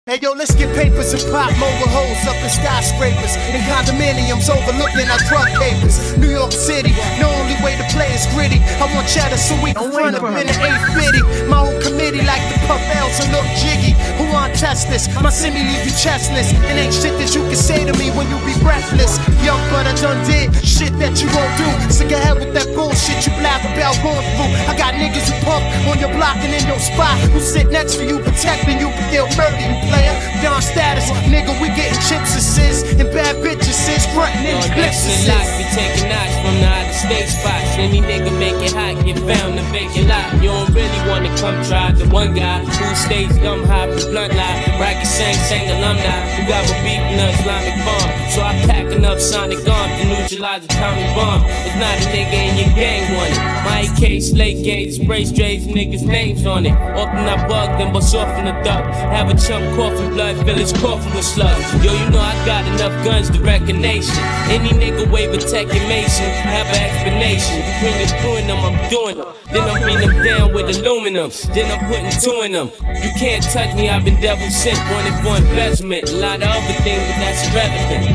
Hey yo, let's get papers and pop mobile holes up in skyscrapers and condominiums overlooking our drug papers. New York City, the only way to play is gritty. I want cheddar so we can run up in the 850. My whole committee like to puff L's and look jiggy. Who want test this? My semi leave you chestless. It ain't shit that you can say to me when you be breathless. Young but I done did shit that you won't do. Sick ahead with that bullshit you blab about going through. I got niggas who pump on your block and in your spot, who sit next to you protecting you but they'll murder you, player. Down status, nigga, we getting chips assists and bad bitches sis frontin' in blitzes. We taking knots from the out of state spots. Any nigga make it hot, get found in vacant lot. You don't really wanna come try the one guy who stays dumb high for blunt lie. Racket sang alumni who got a beef in the Islamic bomb. So I pack enough sonic arms to neutralize a atomic bomb. It's not a nigga in your gang want it. My AK, slate gauge, spray strays, niggas' names on it. Often I bug them, but off in the duck. Have a chunk coughing blood, fill his coffin with slugs. Yo, you know I got enough guns to wreck a nation. Any nigga wave a tech and mason, have an explanation. Between the two of them, I'm doing them. Then I'm beating them down with aluminum. Then I'm putting two in them. You can't touch me, I've been devil sent. Wanted for investment. A lot of other things, but that's irrelevant.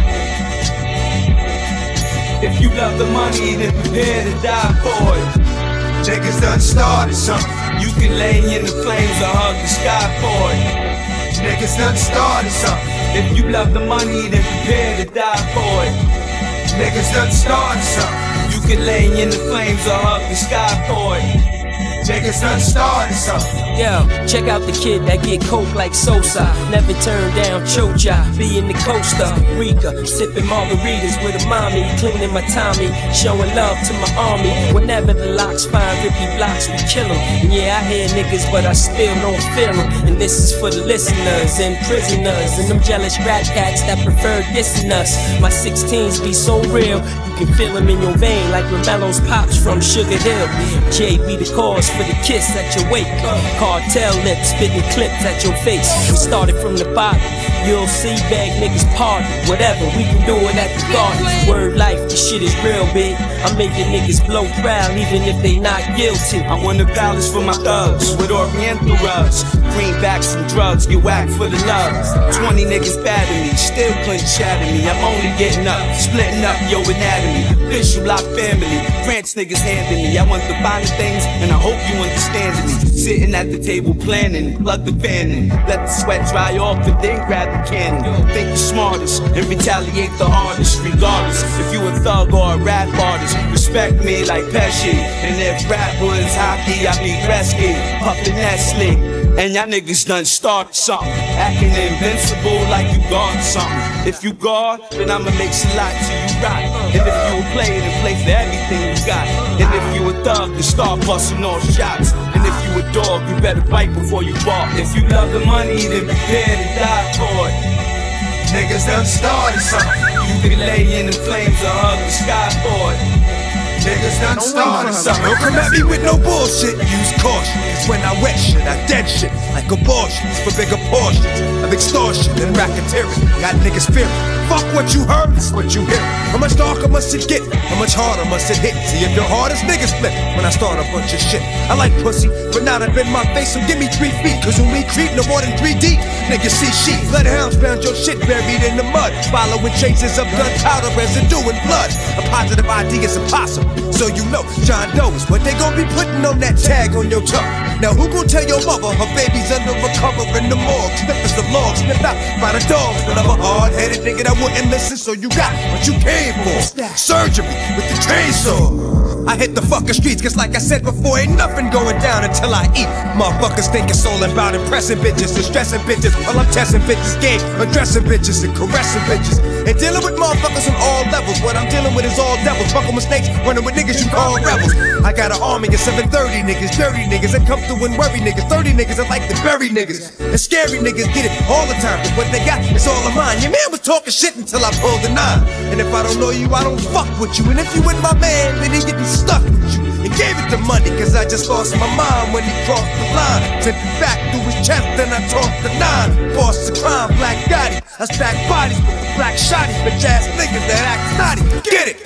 If you love the money, then prepare to die for it. Niggas done started something. You can lay in the flames or hug the sky for it. Niggas done started something. If you love the money, then prepare to die for it. Niggas done started something. You can lay in the flames or hug the sky for it. Niggas done started something. Yo, check out the kid that get coke like Sosa. Never turn down Chocha, be in the coaster. Rika, sipping margaritas with a mommy, cleaning my Tommy, showing love to my army. Whenever the locks find rippy blocks, we kill them. And yeah, I hear niggas, but I still don't feel them. And this is for the listeners and prisoners and them jealous rat cats that prefer dissing us. My 16s be so real, you can feel them in your vein like Ramelo's pops from Sugar Hill. J be the cause for the kiss at your wake. Cartel lips spitting clips at your face. We started from the bottom. You'll see bag niggas pardon. Whatever, we can do it at the garden. Word life, this shit is real big. I'm making niggas blow proud even if they not guilty. I want a balance for my thugs with Oriental rugs. Greenbacks and drugs, get whacked for the love. 20 niggas bad at me, still couldn't shatter me. I'm only getting up, splitting up your anatomy. Official block family, France niggas handing me. I want the finer things and I hope you understand me. Sitting at the table planning, plug the fan in. Let the sweat dry off and then grab the cannon. Think the smartest and retaliate the hardest. Regardless if you a thug or a rap artist, respect me like Pesci. And if rap was hockey, I be Gretzky, puffin' Nestle. And y'all niggas done started something, acting invincible like you guard something. If you guard, then I'ma make some light till you rock. And if you a player, then play for everything you got. And if you a thug, then start busting off shots. And if you a dog, you better bite before you bark. If you love the money, then prepare to die for it. Niggas done started something. You can lay in the flames or hug the sky for it. Niggas done started something. Don't come at me with no bullshit, use caution. Cause when I wet shit, I dead shit like abortions for bigger portions of extortion and racketeering. Got niggas fearing. Fuck what you heard, it's what you hear. How much darker must it get? How much harder must it hit? See if your hardest niggas flip when I start a bunch of shit. I like pussy, but now that been my face, so give me 3 feet. Cause when we creep no more than 3 deep, niggas see sheep. Bloodhounds found your shit buried in the mud, following traces of gunpowder, residue, and blood. A positive idea is impossible, so you know John Doe is what they gon' be putting on that tag on your tongue. Now who gon' tell your mother her baby's under recover in the morgue? Snippers of logs snipped out by the dogs. But I'm a hard-headed nigga that wouldn't listen, so you got what you came for. Surgery with the chainsaw. I hit the fucking streets, cause like I said before, ain't nothing going down until I eat. Motherfuckers think it's all about impressing bitches and stressing bitches, while I'm testing bitches' game, undressing bitches and caressing bitches. And dealing with motherfuckers on all levels. What I'm dealing with is all devils, buckle mistakes, running with niggas you call rebels. I got an army of 730 niggas, dirty niggas that come through and worry niggas, 30 niggas that like to bury niggas. And scary niggas get it all the time, cause what they got is all of mine. Your man was talking shit until I pulled the 9. And if I don't know you, I don't fuck with you. And if you with my man, then he getting stuck with you. And gave it the money, cause I just lost my mind when he crossed the line. Sent it back through his chest, then I talked the 9. Boss the crime, Black Gotti. I stack bodies with the black shotty, bitch ass niggas that act snotty. Get it!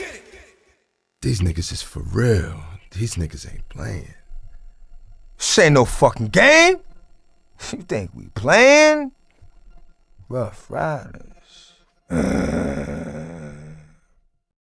These niggas is for real. These niggas ain't playing. This ain't no fucking game. You think we playing? Ruff Ryders.